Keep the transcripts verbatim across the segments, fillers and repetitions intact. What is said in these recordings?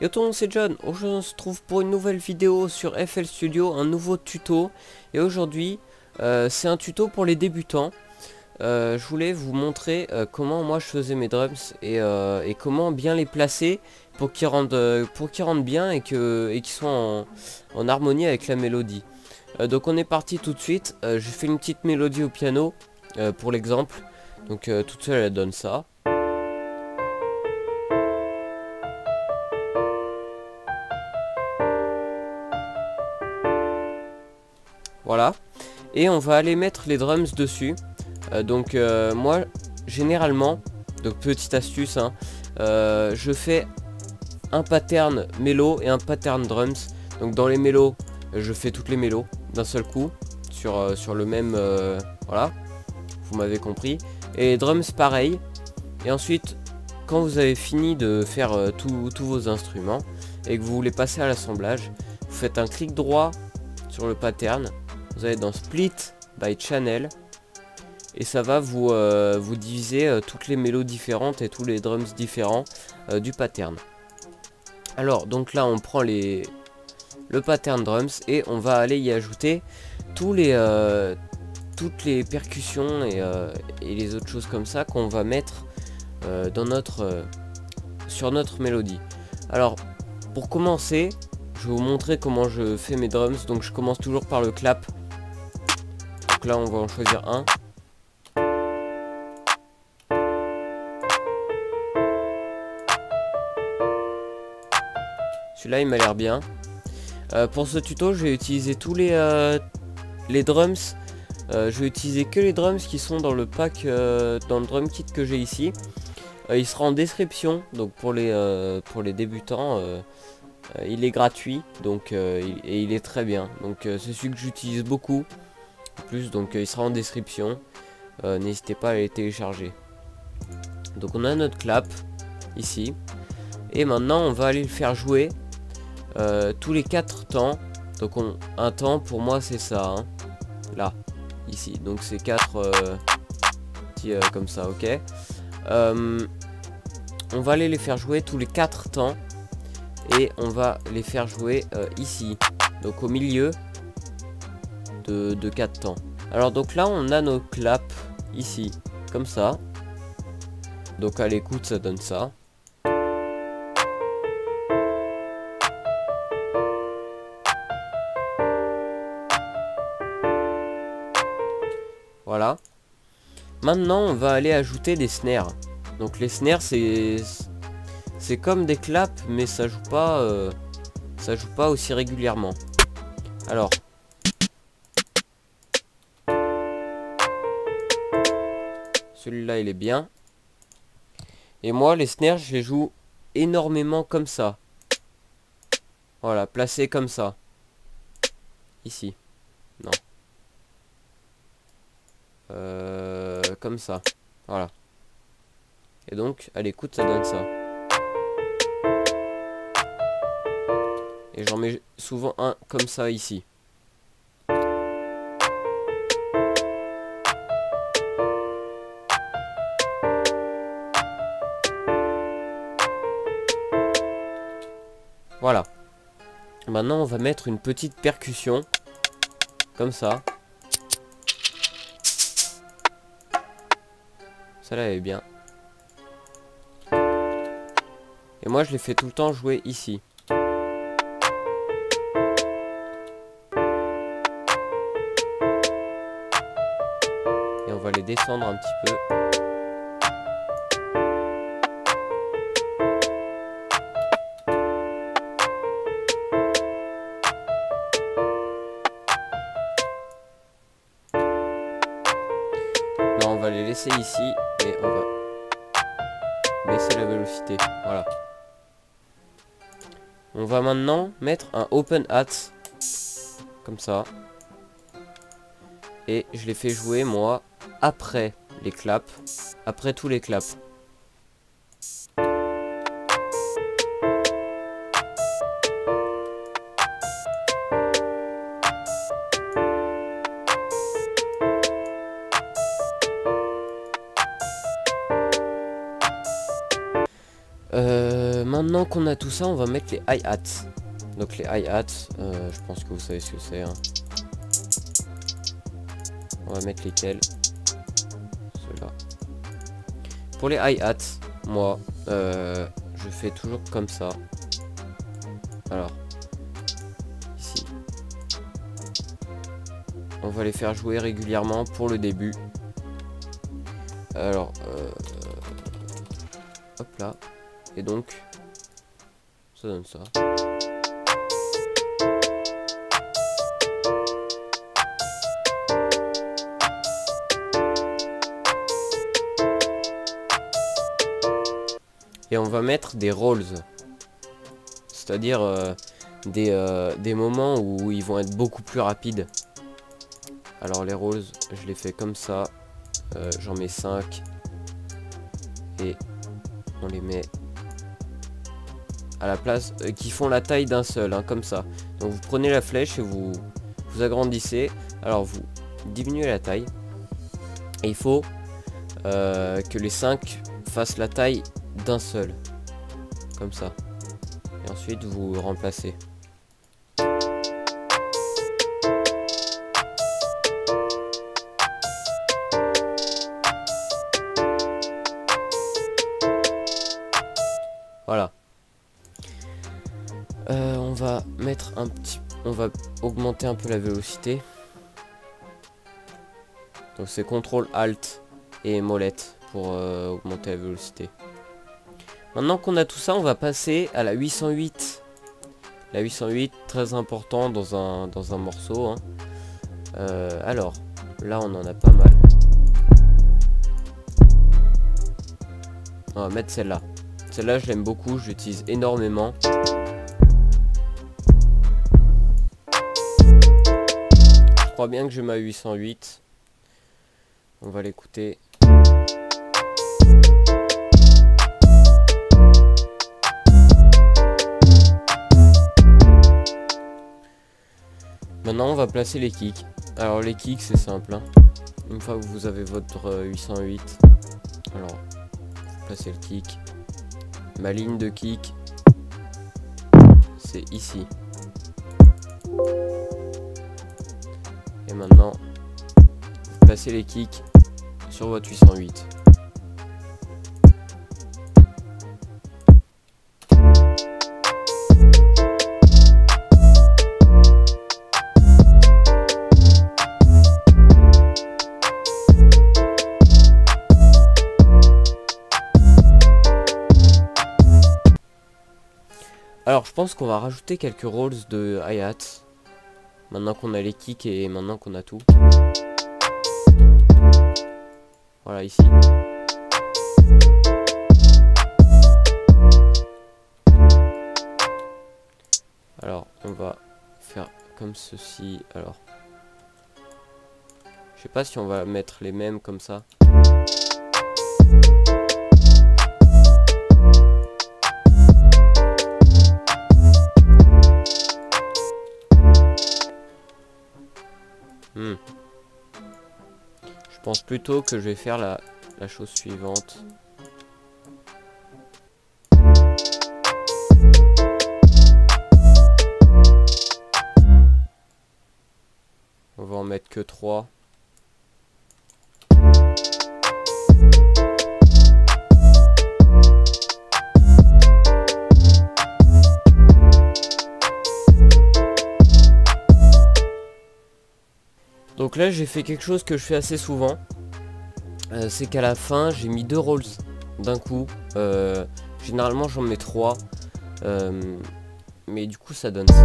Yo tout le monde, c'est John. Aujourd'hui on se trouve pour une nouvelle vidéo sur F L Studio, un nouveau tuto. Et aujourd'hui euh, c'est un tuto pour les débutants. euh, Je voulais vous montrer euh, comment moi je faisais mes drums et, euh, et comment bien les placer pour qu'ils rendent, euh, pour qu'ils rendent bien et que et qu'ils soient en, en harmonie avec la mélodie. euh, Donc on est parti tout de suite. euh, Je fais une petite mélodie au piano euh, pour l'exemple. Donc euh, toute seule elle donne ça. Voilà. Et on va aller mettre les drums dessus. Euh, donc euh, moi généralement, donc petite astuce, hein, euh, je fais un pattern mélo et un pattern drums. Donc dans les mélos, je fais toutes les mélos d'un seul coup sur, euh, sur le même, euh, voilà, vous m'avez compris. Et les drums pareil. Et ensuite, quand vous avez fini de faire euh, tous vos instruments et que vous voulez passer à l'assemblage, vous faites un clic droit sur le pattern. Vous allez dans Split by Channel et ça va vous, euh, vous diviser euh, toutes les mélos différentes et tous les drums différents euh, du pattern. Alors donc là on prend les, le pattern drums et on va aller y ajouter tous les, euh, toutes les percussions et, euh, et les autres choses comme ça qu'on va mettre euh, dans notre, euh, sur notre mélodie. Alors pour commencer, je vais vous montrer comment je fais mes drums. Donc je commence toujours par le clap. Donc là on va en choisir un. Celui-là il m'a l'air bien. Euh, pour ce tuto je vais utiliser tous les, euh, les drums. Euh, je vais utiliser que les drums qui sont dans le pack, euh, dans le drum kit que j'ai ici. Euh, il sera en description. Donc pour les, euh, pour les débutants, euh, euh, il est gratuit. Donc, euh, il, et il est très bien. Donc euh, c'est celui que j'utilise beaucoup. En plus donc euh, il sera en description. Euh, N'hésitez pas à les télécharger. Donc on a notre clap ici. Et maintenant on va aller le faire jouer euh, tous les quatre temps. Donc on, un temps pour moi c'est ça, hein. Là, ici. Donc c'est quatre euh, petits euh, comme ça, ok. Euh, on va aller les faire jouer tous les quatre temps. Et on va les faire jouer euh, ici. Donc au milieu de, de quatre temps. Alors donc là on a nos claps ici, comme ça. Donc à l'écoute ça donne ça. Voilà. Maintenant on va aller ajouter des snares. Donc les snares c'est c'est comme des claps mais ça joue pas euh, ça joue pas aussi régulièrement. Alors celui-là il est bien. Et moi les snares je les joue énormément comme ça. Voilà, placé comme ça. Ici. Non. Euh, comme ça. Voilà. Et donc à l'écoute ça donne ça. Et j'en mets souvent un comme ça ici. Voilà. Maintenant on va mettre une petite percussion. Comme ça. Celle-là elle est bien. Et moi je les fais tout le temps jouer ici. Et on va les descendre un petit peu. Là on va les laisser ici et on va baisser la vélocité. Voilà. On va maintenant mettre un open hat. Comme ça. Et je les fais jouer moi après les claps. Après tous les claps. Euh, maintenant maintenant qu'on a tout ça, on va mettre les hi-hats. Donc les hi-hats, euh, je pense que vous savez ce que c'est. Hein. On va mettre lesquels. Ceux-là. Pour les hi-hats, moi, euh, je fais toujours comme ça. Alors, ici. On va les faire jouer régulièrement pour le début. Alors, euh, hop là. Et donc, ça donne ça. Et on va mettre des rolls. C'est-à-dire euh, des, euh, des moments où ils vont être beaucoup plus rapides. Alors les rolls, je les fais comme ça. Euh, J'en mets cinq. Et on les met à la place, euh, qui font la taille d'un seul, hein, comme ça. Donc vous prenez la flèche et vous, vous agrandissez. Alors vous diminuez la taille. Et il faut euh, que les cinq fassent la taille d'un seul. Comme ça. Et ensuite vous remplacez. Voilà. Euh, on va mettre un petit... On va augmenter un peu la vélocité. Donc c'est contrôle alt et molette pour euh, augmenter la vélocité. Maintenant qu'on a tout ça, on va passer à la huit cent huit. La huit cent huit, très important dans un, dans un morceau. Hein. Euh, alors, là on en a pas mal. On va mettre celle-là. Celle-là, je l'aime beaucoup, je l'utilise énormément. Je crois bien que j'ai ma huit cent huit. On va l'écouter. Maintenant, on va placer les kicks. Alors, les kicks, c'est simple. Hein. Une fois que vous avez votre euh, huit cent huit, alors, vous placez le kick. Ma ligne de kick, c'est ici. Et maintenant, vous placez les kicks sur votre huit cent huit. Alors je pense qu'on va rajouter quelques rolls de hi-hats. Maintenant qu'on a les kicks et maintenant qu'on a tout. Voilà ici. Alors on va faire comme ceci. Alors je sais pas si on va mettre les mêmes comme ça. Hmm. Je pense plutôt que je vais faire la, la chose suivante. On va en mettre que trois. Donc là j'ai fait quelque chose que je fais assez souvent, euh, c'est qu'à la fin j'ai mis deux rolls d'un coup, euh, généralement j'en mets trois, euh, mais du coup ça donne ça.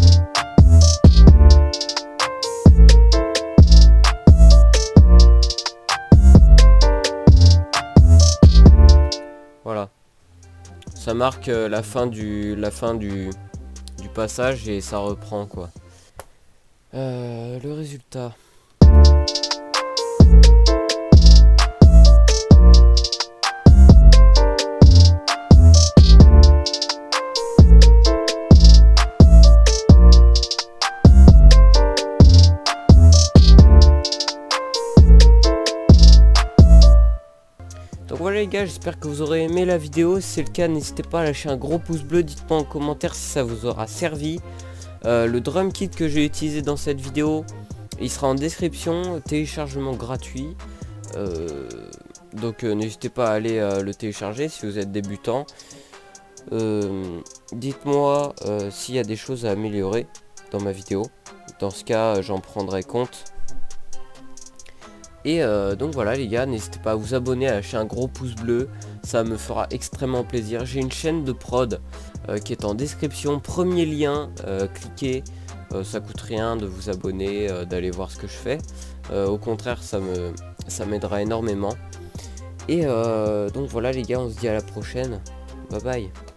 Voilà, ça marque euh, la fin du, la fin du, du passage et ça reprend quoi. Euh, le résultat. Donc voilà les gars, j'espère que vous aurez aimé la vidéo. Si c'est le cas, n'hésitez pas à lâcher un gros pouce bleu. Dites-moi en commentaire si ça vous aura servi. Euh, le drum kit que j'ai utilisé dans cette vidéo, il sera en description, téléchargement gratuit. Euh, donc euh, n'hésitez pas à aller euh, le télécharger si vous êtes débutant. Euh, Dites-moi euh, s'il y a des choses à améliorer dans ma vidéo. Dans ce cas, j'en prendrai compte. Et euh, donc voilà les gars, n'hésitez pas à vous abonner, à lâcher un gros pouce bleu, ça me fera extrêmement plaisir. J'ai une chaîne de prod euh, qui est en description, premier lien, euh, cliquez, euh, ça coûte rien de vous abonner, euh, d'aller voir ce que je fais. Euh, au contraire, ça me ça m'aidera énormément. Et euh, donc voilà les gars, on se dit à la prochaine, bye bye.